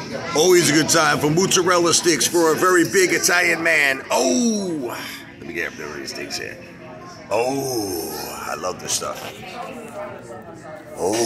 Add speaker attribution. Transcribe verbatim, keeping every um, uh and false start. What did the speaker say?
Speaker 1: Always a good time for mozzarella sticks for a very big Italian man. Oh, let me get up these sticks here. Oh, I love this stuff. Oh,